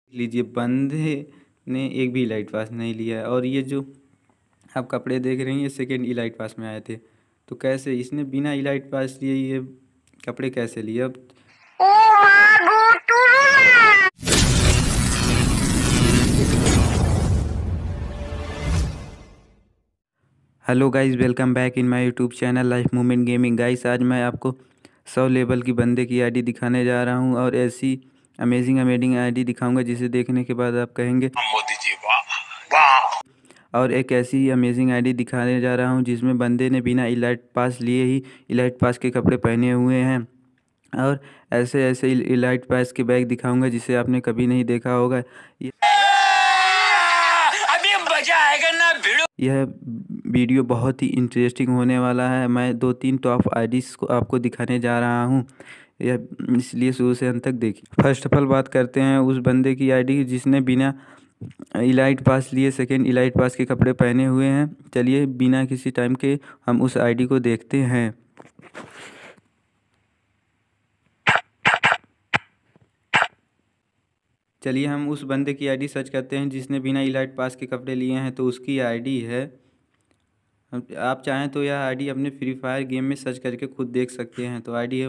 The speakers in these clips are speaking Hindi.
लीजिए बंदे ने एक भी इलाइट पास नहीं लिया है। और ये जो आप कपड़े देख रहे हैं ये सेकेंड इलाइट पास में आए थे। तो कैसे इसने बिना इलाइट पास लिए ये कपड़े कैसे लिए? अब hello guys, welcome back in my YouTube channel life movement gaming. Guys आज मैं आपको 100 लेवल की बंदे की आईडी दिखाने जा रहा हूं और ऐसी अमेजिंग आईडी दिखाऊंगा जिसे देखने के बाद आप कहेंगे मोदी जी वाह वाह। और एक ऐसी अमेजिंग आईडी दिखाने जा रहा हूं जिसमें बंदे ने बिना इलाइट पास लिए ही इलाइट पास के कपड़े पहने हुए हैं। और ऐसे ऐसे इलाइट पास के बैग दिखाऊंगा जिसे आपने कभी नहीं देखा होगा। यह वीडियो बहुत ही इंटरेस्टिंग होने वाला है। मैं 2-3 टॉप आईडीज़ को आपको दिखाने जा रहा हूँ, यह इसलिए शुरू से अंत तक देखिए। फर्स्ट ऑफ ऑल बात करते हैं उस बंदे की आईडी जिसने बिना इलाइट पास लिए सेकेंड इलाइट पास के कपड़े पहने हुए हैं। चलिए बिना किसी टाइम के हम उस आईडी को देखते हैं। चलिए हम उस बंदे की आईडी सर्च करते हैं जिसने बिना इलाइट पास के कपड़े लिए हैं। तो उसकी आईडी है, आप चाहें तो यह आईडी अपने फ्री फायर गेम में सर्च करके खुद देख सकते हैं। तो आईडी है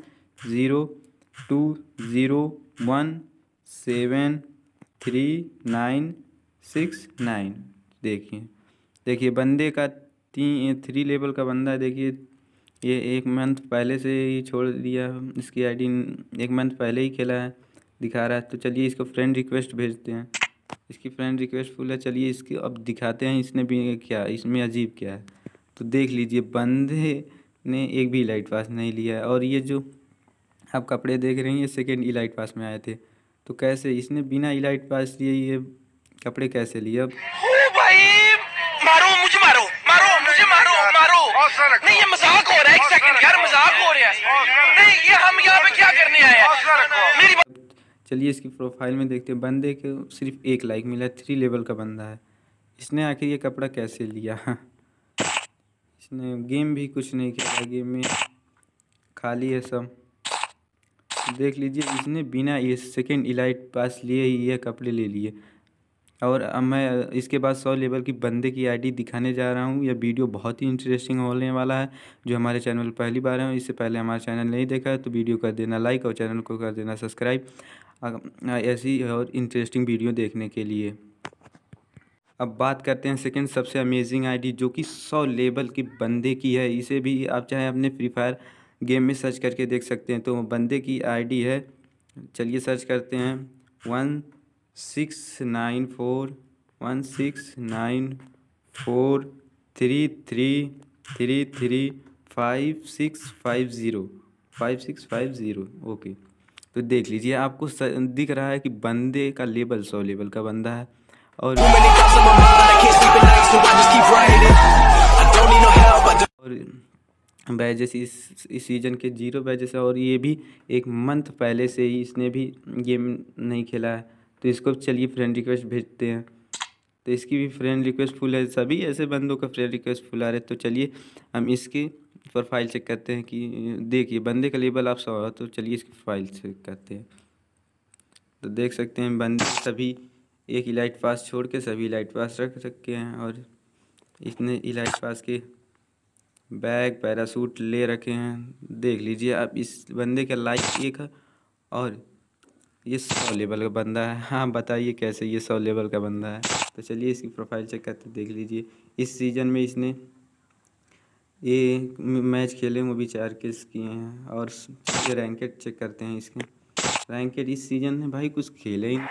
1020173969। देखिए बंदे का 3 लेवल का बंदा है। देखिए ये 1 मंथ पहले से ही छोड़ दिया, इसकी आईडी 1 मंथ पहले ही खेला है दिखा रहा है। तो चलिए इसको फ्रेंड रिक्वेस्ट भेजते हैं। इसकी फ्रेंड रिक्वेस्ट फुल है। चलिए इसकी अब दिखाते हैं इसने भी क्या, इसमें अजीब क्या है। तो देख लीजिए बंदे ने एक भी इलाइट पास नहीं लिया है। और ये जो आप कपड़े देख रहे हैं ये सेकेंड इलाइट पास में आए थे। तो कैसे इसने बिना इलाइट पास लिए ये कपड़े कैसे लिए? अब भाई मारो मुझे, मारो मारो मुझे, मारो मारो। नहीं ये मजाक हो रहा है, 1 सेकंड यार, मजाक हो रहा है। नहीं ये हम यहाँ पे क्या करने आए हैं? मेरी चलिए इसकी प्रोफाइल में देखते हैं। बंदे को सिर्फ 1 लाइक मिला है, 3 लेवल का बंदा है। इसने आखिर ये कपड़ा कैसे लिया? इसने गेम भी कुछ नहीं खेला, गेम में खाली है सब। देख लीजिए इसने बिना ये सेकेंड इलाइट पास लिए ही ये कपड़े ले लिए। और अब मैं इसके बाद 100 लेवल की बंदे की आईडी दिखाने जा रहा हूँ। यह वीडियो बहुत ही इंटरेस्टिंग होने वाला है। जो हमारे चैनल पर पहली बार है, इससे पहले हमारा चैनल नहीं देखा है तो वीडियो कर देना लाइक और चैनल को कर देना सब्सक्राइब ऐसी और इंटरेस्टिंग वीडियो देखने के लिए। अब बात करते हैं सेकंड सबसे अमेजिंग आईडी जो कि 100 लेवल की बंदे की है। इसे भी आप चाहे अपने फ्री फायर गेम में सर्च करके देख सकते हैं। तो बंदे की आईडी है, चलिए सर्च करते हैं 1694169433335650 ओके। तो देख लीजिए आपको दिख रहा है कि बंदे का लेवल 100 लेवल का बंदा है। और बैजेस इस सीज़न के 0 बैजेस है। और ये भी 1 मंथ पहले से ही इसने भी गेम नहीं खेला है। तो इसको चलिए फ्रेंड रिक्वेस्ट भेजते हैं। तो इसकी भी फ्रेंड रिक्वेस्ट फुल है। सभी ऐसे बंदों का फ्रेंड रिक्वेस्ट फुल आ रहे। तो चलिए हम इसकी प्रोफाइल चेक करते हैं कि देखिए बंदे का लेवल आप 100 है। तो चलिए इसकी प्रोफाइल चेक करते हैं। तो देख सकते हैं बंदे सभी एक इलाइट पास छोड़ के सभी इलाइट पास रख रखे हैं। और इसने इलाइट पास के बैग पैरासूट ले रखे हैं। देख लीजिए आप इस बंदे का लाइक 1 है और ये 100 लेवल का बंदा है। हाँ बताइए कैसे ये 100 लेवल का बंदा है? तो चलिए इसकी प्रोफाइल चेक करते देख लीजिए इस सीज़न में इसने ये मैच खेले वो भी 4 किल्स किए हैं। और ये रैंकेड चेक करते हैं इसके रैंकेड इस सीज़न में भाई कुछ खेले ही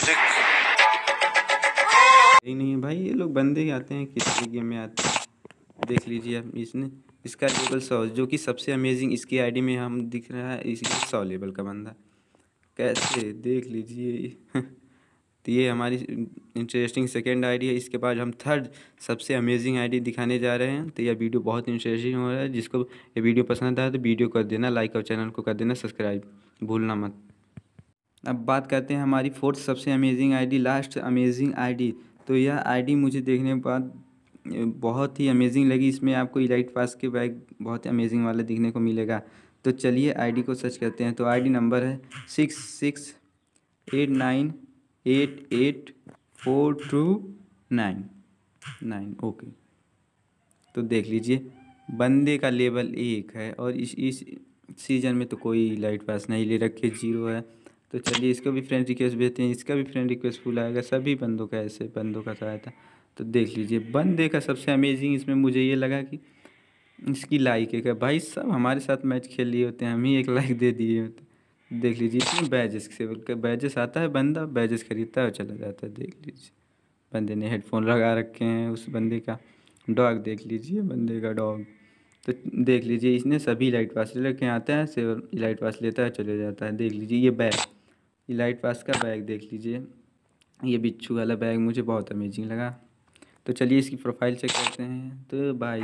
नहीं है भाई। ये लोग बंदे आते हैं किसी गेम में आते हैं। देख लीजिए आप इसने इसका लेवल 100 जो कि सबसे अमेजिंग इसकी आईडी में हम दिख रहा है। इसी 100 लेवल का बंदा कैसे देख लीजिए। तो ये हमारी इंटरेस्टिंग सेकेंड आईडी है। इसके बाद हम थर्ड सबसे अमेजिंग आईडी दिखाने जा रहे हैं। तो यह वीडियो बहुत इंटरेस्टिंग हो रहा है। जिसको ये वीडियो पसंद आया तो वीडियो कर देना लाइक और चैनल को कर देना सब्सक्राइब भूलना मत। अब बात करते हैं हमारी फोर्थ सबसे amazing ID, last amazing ID. तो यह आईडी मुझे देखने के बाद बहुत ही अमेजिंग लगी। इसमें आपको इलाइट पास के बैग बहुत अमेजिंग वाला दिखने को मिलेगा। तो चलिए आईडी को सर्च करते हैं। तो आईडी नंबर है 6689 884299 ओके। तो देख लीजिए बंदे का लेवल 1 है और इस सीज़न में तो कोई लाइट पास नहीं ले रखे, 0 है। तो चलिए इसको भी फ्रेंड रिक्वेस्ट भेजते हैं, इसका भी फ्रेंड रिक्वेस्ट फुल आएगा। सभी बंदों का ऐसे बंदों का सहायता। तो देख लीजिए बंदे का सबसे अमेजिंग इसमें मुझे ये लगा कि इसकी लाइक है। क्या भाई सब हमारे साथ मैच खेल लिए होते हैं, हम ही एक लाइक दे दिए होते। देख लीजिए इसमें बैजेस आता है, बंदा बैजेस खरीदता है और चला जाता है। देख लीजिए बंदे ने हेडफोन लगा रखे हैं, उस बंदे का डॉग देख लीजिए, बंदे का डॉग। तो देख लीजिए इसने सभी लाइट पास ले रखे हैं, आता है से लाइट पास लेता है चले जाता है। देख लीजिए ये बैग, ये लाइट पास का बैग देख लीजिए, ये बिच्छू वाला बैग मुझे बहुत अमेजिंग लगा। तो चलिए इसकी प्रोफाइल चेक करते हैं। तो भाई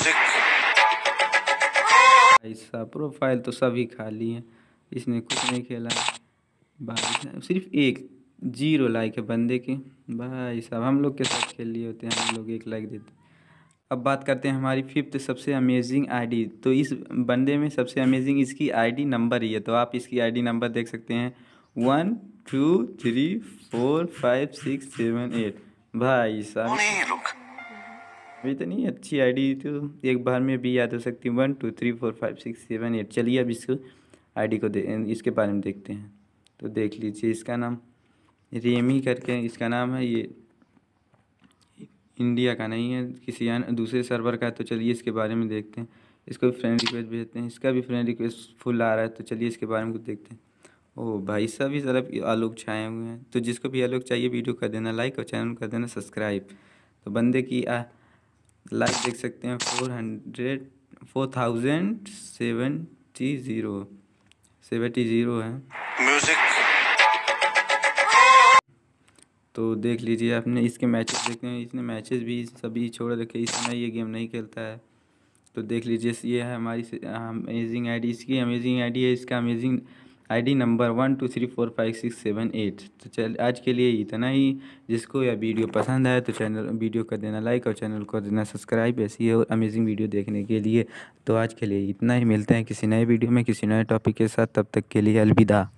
साहब प्रोफाइल तो सभी खाली हैं, इसने कुछ नहीं खेला। भाई साहब सिर्फ एक 0 लाइक है बंदे के। भाई साहब हम लोग के साथ खेल लिए होते हैं, हम लोग 1 लाइक देते। अब बात करते हैं हमारी 5th सबसे अमेजिंग आईडी। तो इस बंदे में सबसे अमेजिंग इसकी आईडी नंबर ही है। तो आप इसकी आईडी नंबर देख सकते हैं 1 2 3 4 5 6 7 8। भाई साहब इतनी अच्छी आईडी तो एक बार में भी याद हो सकती है। 1 2 3 4 5 6 7 8। चलिए अब इसको आईडी को इसके बारे में देखते हैं। तो देख लीजिए इसका नाम रेमी करके इसका नाम है। ये इंडिया का नहीं है, किसी दूसरे सर्वर का है। तो चलिए इसके बारे में देखते हैं। इसको भी फ्रेंड रिक्वेस्ट भेजते हैं, इसका भी फ्रेंड रिक्वेस्ट फुल आ रहा है। तो चलिए इसके बारे में कुछ देखते हैं। ओह भाई साहब इस तरफ आलोक छाए हुए हैं। तो जिसको भी आलोक चाहिए वीडियो कर देना लाइक और चैनल कर देना सब्सक्राइब। तो बंदे की लाइक देख सकते हैं 4070 है। तो देख लीजिए आपने इसके मैचेस देखते हैं, इसने मैचेस भी सभी छोड़ रखे, इस समय ये गेम नहीं खेलता है। तो देख लीजिए ये है हमारी अमेजिंग आईडी, इसकी अमेजिंग आईडी है, इसका अमेजिंग आईडी नंबर 1 2 3 4 5 6 7 8। तो चल आज के लिए इतना ही। जिसको यह वीडियो पसंद आए तो वीडियो कर देना लाइक और चैनल को देना सब्सक्राइब ऐसी है और अमेजिंग वीडियो देखने के लिए। तो आज के लिए इतना ही, मिलते हैं किसी नए वीडियो में किसी नए टॉपिक के साथ, तब तक के लिए अलविदा।